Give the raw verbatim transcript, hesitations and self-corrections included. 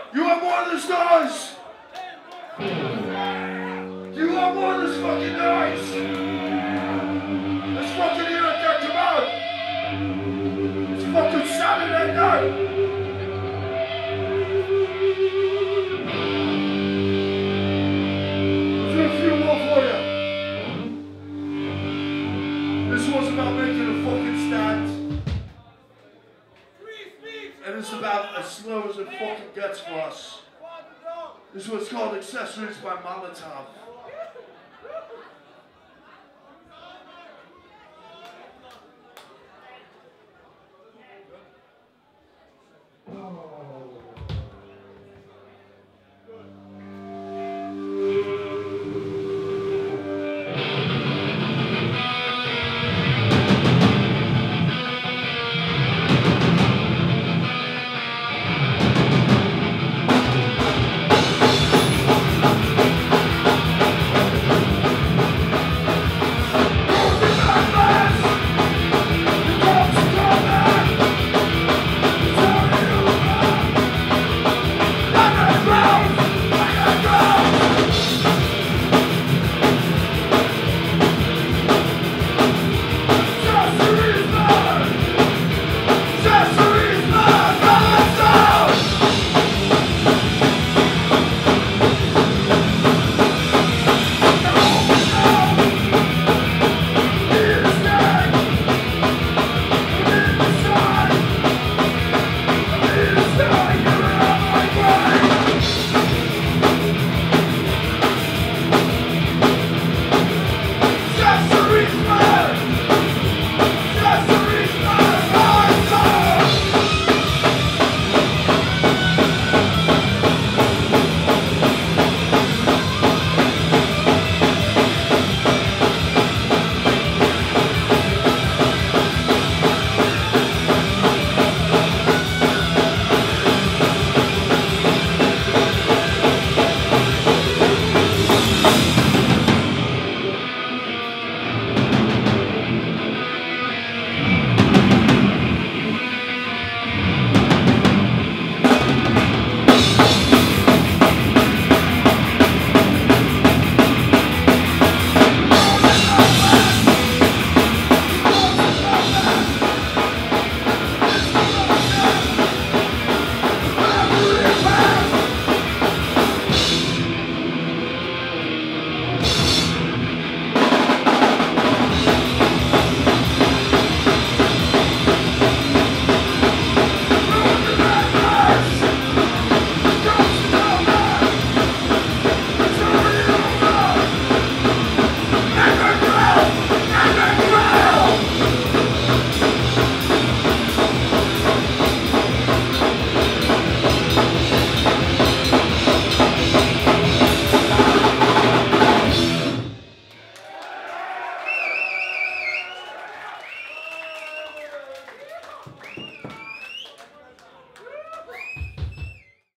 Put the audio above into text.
You want more of this noise? You want more of this fucking noise? Let's fucking hear it there, come on! It's fucking Saturday night! Let's do a few more for you. This one's about making a fucking stand. And it's about as slow as it fucking gets for us. This one's called Accessories by Molotov.